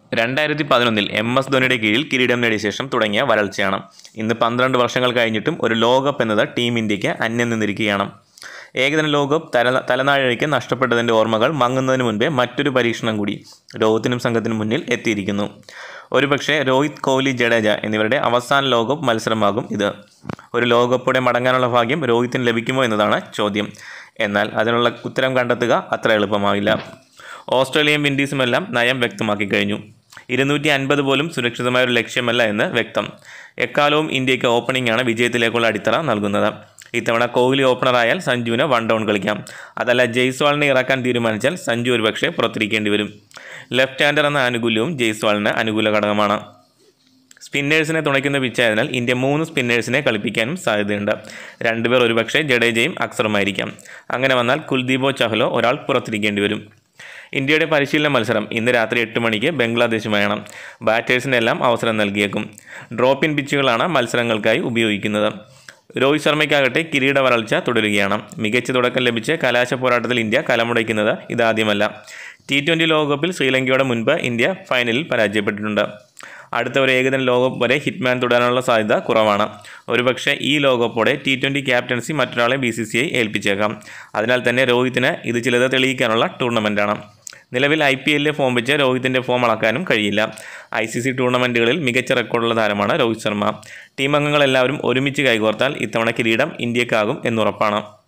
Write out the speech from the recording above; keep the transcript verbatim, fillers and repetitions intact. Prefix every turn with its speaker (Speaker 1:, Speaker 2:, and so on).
Speaker 1: രണ്ടായിരത്തി പതിനൊന്നിൽ M S ധോണിയുടെ കീഴിൽ കിരീടം നേടിയ ശേഷം തുടങ്ങിയ വരൾച്ചയാണ്. ഇന്ന് പന്ത്രണ്ട് വർഷങ്ങൾ കഴിഞ്ഞിട്ടും ഒരു ലോകകപ്പ് എന്നത് ടീം ഇന്ത്യക്ക് അന്യം നിന്നിരിക്കുകയാണ്. ഏകദിന ലോകകപ്പ് തല തലനാഴികയ്ക്ക് നഷ്ടപ്പെട്ടതിൻ്റെ ഓർമ്മകൾ മങ്ങുന്നതിന് മുൻപേ മറ്റൊരു പരീക്ഷണം കൂടി രോഹിത്തിനും സംഘത്തിനും മുന്നിൽ എത്തിയിരിക്കുന്നു. ഒരുപക്ഷെ രോഹിത്, കോഹ്ലി, ജഡേജ എന്നിവരുടെ അവസാന ലോകകപ്പ് മത്സരമാകും ഇത്. ഒരു ലോകകപ്പോടെ മടങ്ങാനുള്ള ഭാഗ്യം രോഹിത്തിന് ലഭിക്കുമോ എന്നതാണ് ചോദ്യം. എന്നാൽ അതിനുള്ള ഉത്തരം കണ്ടെത്തുക അത്ര എളുപ്പമാവില്ല. ഓസ്ട്രേലിയയും വിൻഡീസുമെല്ലാം നയം വ്യക്തമാക്കി കഴിഞ്ഞു. ഇരുന്നൂറ്റി അൻപത് പോലും സുരക്ഷിതമായ ഒരു ലക്ഷ്യമല്ല എന്ന് വ്യക്തം. എക്കാലവും ഇന്ത്യക്ക് ഓപ്പണിംഗാണ് വിജയത്തിലേക്കുള്ള അടിത്തറ നൽകുന്നത്. ഇത്തവണ കോഹ്ലി ഓപ്പണറായാൽ സഞ്ജുവിന് വൺ ഡൗൺ കളിക്കാം. അതല്ല ജയ്സ്വാളിനെ ഇറക്കാൻ തീരുമാനിച്ചാൽ സഞ്ജു ഒരുപക്ഷെ പുറത്തിരിക്കേണ്ടി വരും. ലെഫ്റ്റ് ഹാൻഡർ എന്ന ആനുകൂല്യവും ജയ്സ്വാളിന് അനുകൂല ഘടകമാണ്. സ്പിന്നേഴ്സിനെ തുണയ്ക്കുന്ന പിച്ചായതിനാൽ ഇന്ത്യ മൂന്ന് സ്പിന്നേഴ്സിനെ കളിപ്പിക്കാനും സാധ്യതയുണ്ട്. രണ്ടുപേർ ഒരുപക്ഷെ ജഡേജയും അക്സറുമായിരിക്കാം. അങ്ങനെ വന്നാൽ കുൽദീപോ ചഹലോ ഒരാൾ പുറത്തിരിക്കേണ്ടി വരും. ഇന്ത്യയുടെ പരിശീലന മത്സരം ഇന്ന് രാത്രി എട്ട് മണിക്ക് ബംഗ്ലാദേശുമായാണ്. ബാറ്റേഴ്സിനെല്ലാം അവസരം നൽകിയേക്കും. ഡ്രോപ്പ് ഇൻ പിച്ചുകളാണ് മത്സരങ്ങൾക്കായി ഉപയോഗിക്കുന്നത്. രോഹിത് ശർമ്മയ്ക്കാകട്ടെ കിരീട വരൾച്ച തുടരുകയാണ്. മികച്ച തുടക്കം ലഭിച്ച് കലാശ പോരാട്ടത്തിൽ ഇന്ത്യ കലമുടയ്ക്കുന്നത് ഇതാദ്യമല്ല. ടി ട്വൻ്റി ലോകകപ്പിൽ ശ്രീലങ്കയുടെ മുൻപ് ഇന്ത്യ ഫൈനലിൽ പരാജയപ്പെട്ടിട്ടുണ്ട്. അടുത്ത ഒരു ഏകദിന ലോകകപ്പ് വരെ ഹിറ്റ്മാൻ തുടരാനുള്ള സാധ്യത കുറവാണ്. ഒരുപക്ഷെ ഈ ലോകകപ്പോടെ ടി ട്വൻ്റി ക്യാപ്റ്റൻസി മറ്റൊരാളെ ബി സി സി ഐ ഏൽപ്പിച്ചേക്കാം. അതിനാൽ തന്നെ രോഹിത്തിന് ഇത് ചിലത് തെളിയിക്കാനുള്ള ടൂർണമെൻറ്റാണ്. നിലവിൽ ഐ പി എല്ലിലെ ഫോം വെച്ച് രോഹിത്തിൻ്റെ ഫോം അളക്കാനും കഴിയില്ല. ഐ സി സി ടൂർണമെൻറ്റുകളിൽ മികച്ച റെക്കോർഡുള്ള താരമാണ് രോഹിത് ശർമ്മ. ടീം അംഗങ്ങളെല്ലാവരും ഒരുമിച്ച് കൈകോർത്താൽ ഇത്തവണ കിരീടം ഇന്ത്യക്കാകും എന്നുറപ്പാണ്.